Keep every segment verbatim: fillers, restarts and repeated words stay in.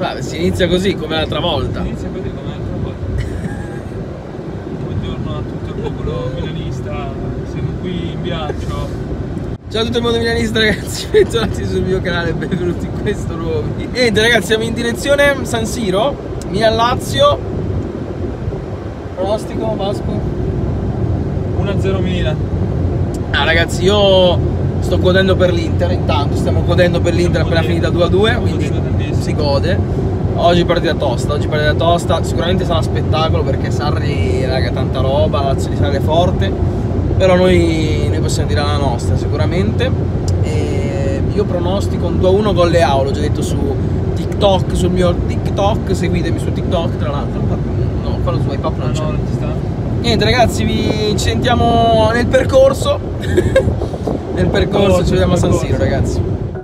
Beh, si inizia così come l'altra volta. Si inizia così come l'altra volta. Buongiorno a tutto il popolo milanista, siamo qui in viaggio. Ciao a tutto il mondo milanista ragazzi, bentornati sul mio canale, benvenuti in questo nuovo video. Niente ragazzi, siamo in direzione San Siro, Milan-Lazio. Pronostico Vasco? uno a zero Milan. Ah ragazzi, io sto godendo per l'Inter, intanto stiamo godendo per l'Inter appena finita due a due, quindi si gode. Oggi partita tosta, oggi partita tosta, sicuramente sarà spettacolo perché Sarri, raga, tanta roba, la Lazio di Sarri è forte, però noi, noi possiamo dire la nostra sicuramente. E io pronostico un due a uno gol Leao, l'ho già detto su TikTok, sul mio TikTok, seguitemi su TikTok tra l'altro. No, quello su iPop non c'è. No, non ci sta. Niente ragazzi, vi ci sentiamo nel percorso. Nel percorso ci vediamo a San Siro ragazzi.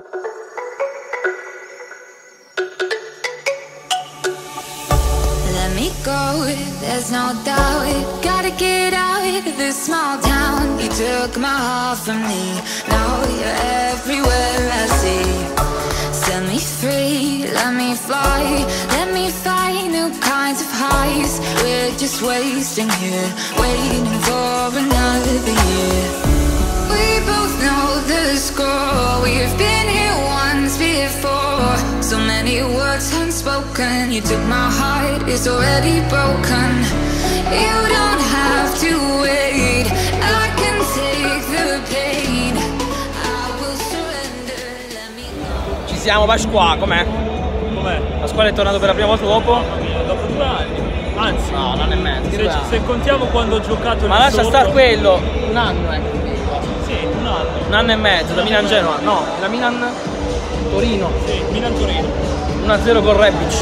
Let me go, there's no doubt. Gotta get out of this small town. You took my heart from me, now you're everywhere I see. Set me free, let me fly. Let me find new kinds of highs. We're just wasting here, waiting for another year. We both know the score. We've been here once before. So many words unspoken. You took my heart, it's already broken. You don't have to wait, I can take the pain. I will surrender, let me go. Ci siamo, Pasqua, com'è? Com'è? Pasquale è tornato per la prima volta dopo? Dopo due anni. Anzi, No, un anno e mezzo. se, se contiamo quando ho giocato Ma lì lascia sotto, star quello, un anno ecco. Sì, un anno. Un anno e mezzo, da Milan Genoa, no, da Milan Torino, Sì, Milan-Torino. uno a zero con Rebic.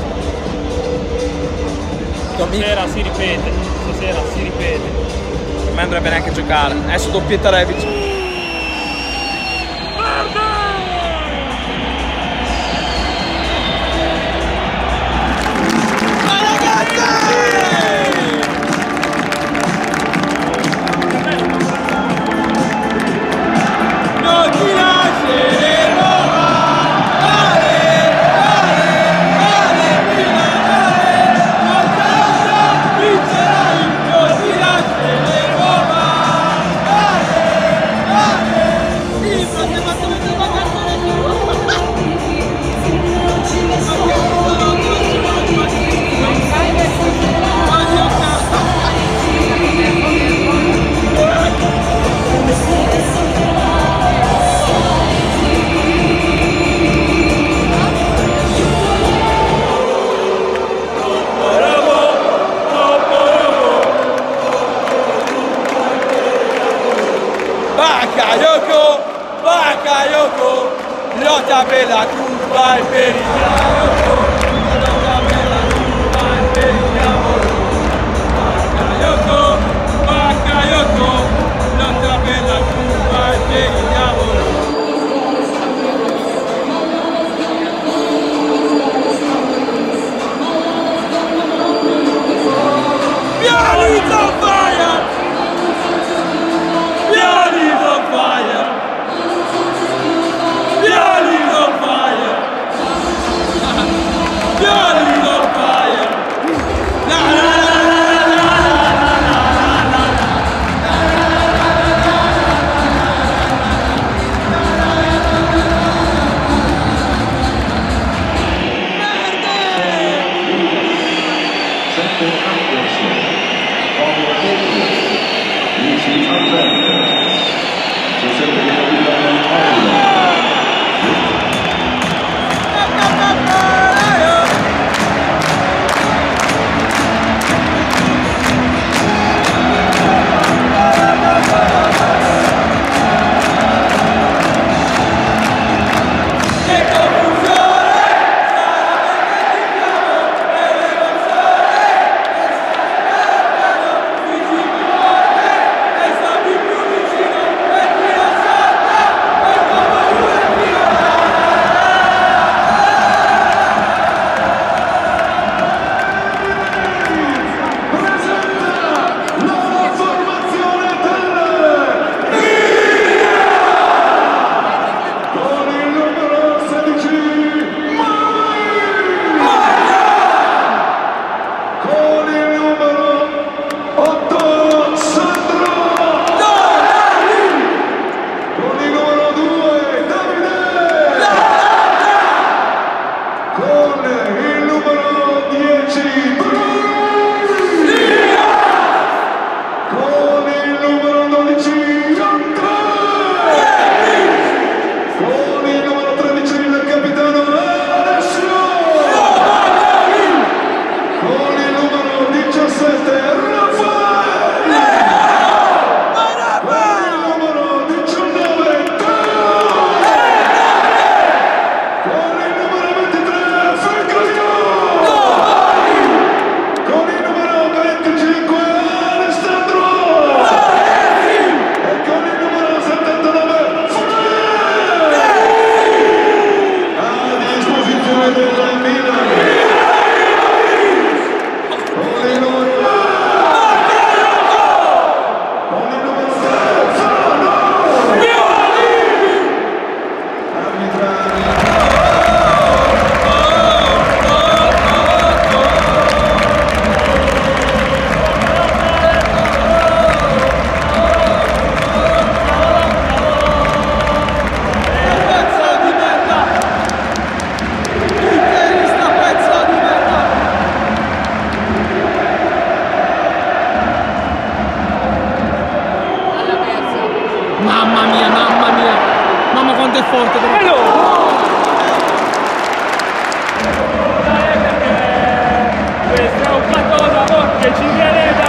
Stasera si ripete, stasera si ripete. Non mi andrebbe neanche giocare, adesso doppietta Rebic. Bakayoko, Bakayoko, lotta per la Coppa e per il Bakayoko, lotta per la Coppa e per il diavolo. Bakayoko, Bakayoko, lotta per la Coppa e per il diavolo. Piani's on fire! Piani's on fire! Piani's on fire! mia, mamma mia. Mamma quanto è forte però. Questo è un fatto lavoro che ci viene da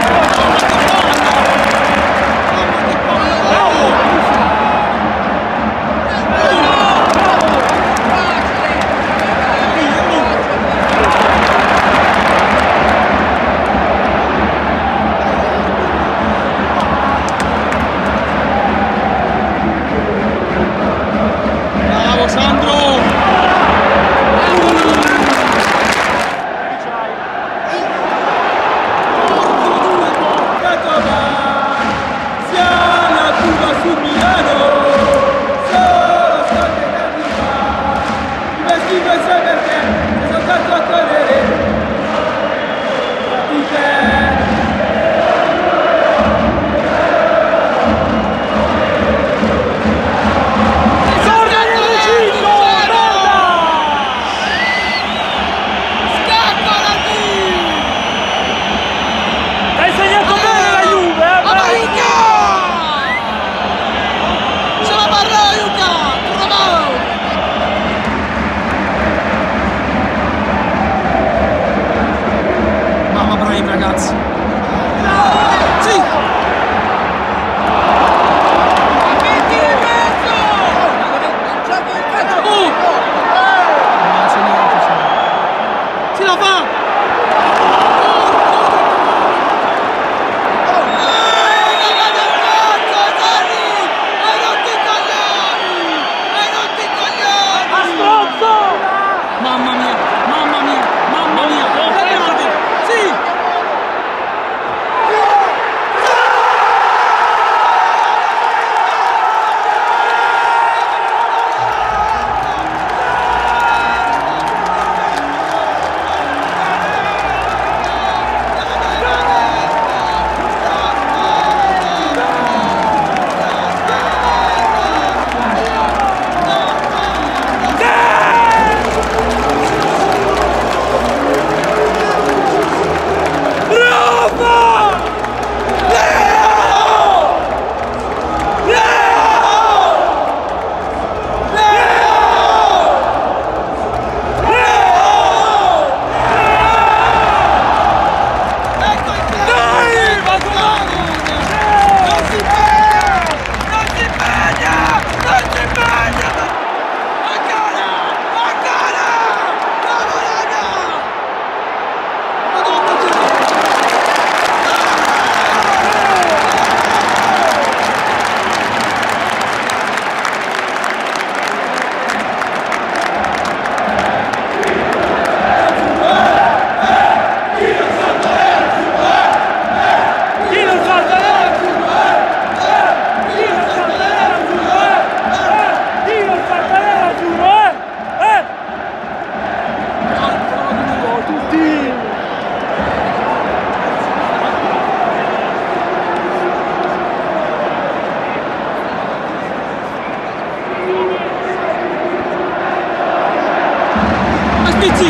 Spizzi!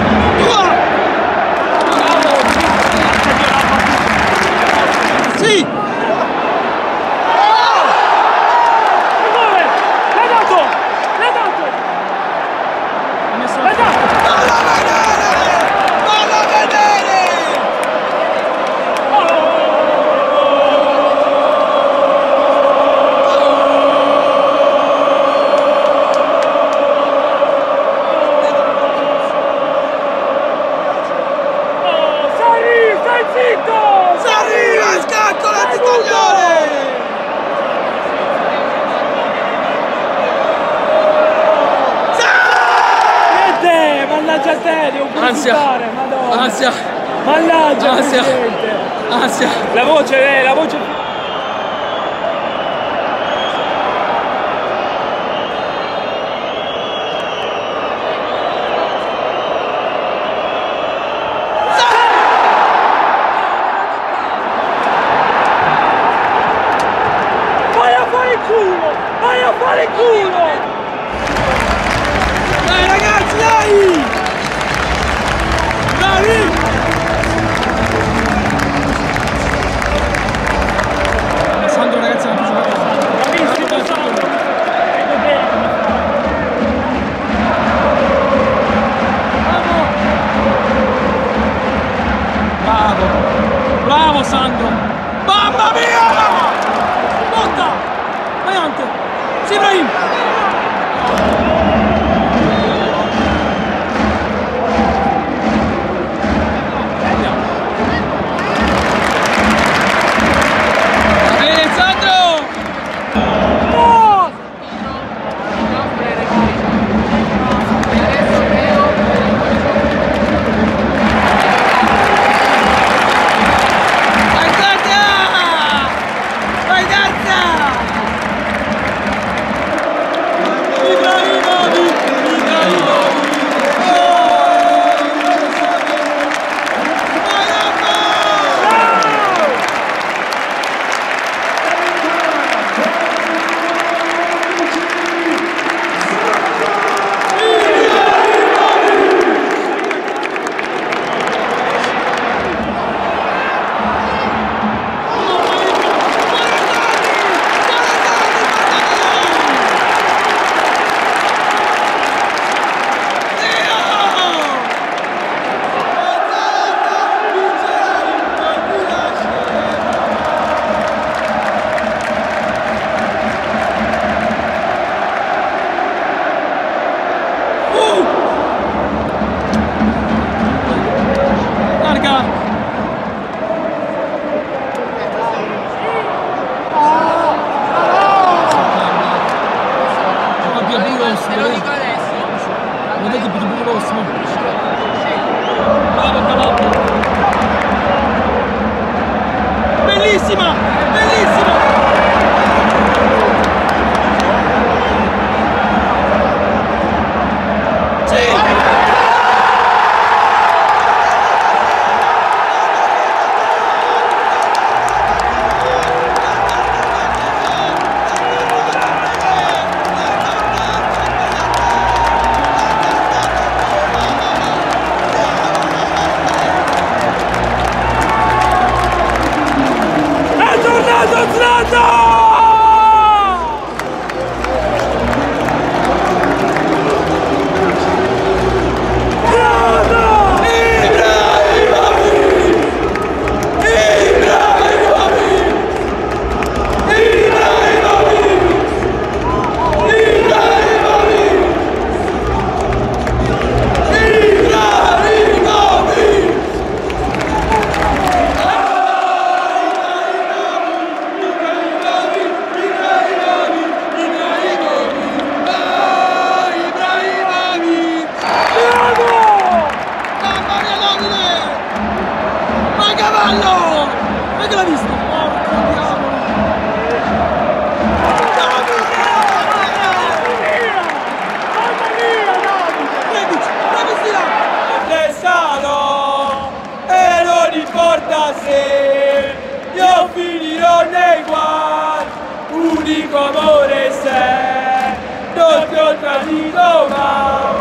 Sì! Dove? L'ha dato! L'ha dato! L'ha dato! Fallo vedere! Fallo vedere! Si arriva, scaccola di coglione! Niente, mannaggia a te, devo pure Ansia. sudare, madonna. Ansia! Mannaggia, Ansia. Presidente. Ansia! La voce, eh, la voce... Vai a fare il culo! Vai a fare il culo! Dai ragazzi, dai! Bravi! Sandro ragazzi, non ha più giocato. Bravissimo, Sì, Ibrahim! Bellissima! Bellissima! Sì! Cavallo! Ma che l'ha visto? Porco diavolo! Mamma mia, Davide! Davide, è sano e non importa se io finirò nei guai, unico amore se non ti ho tradito mai.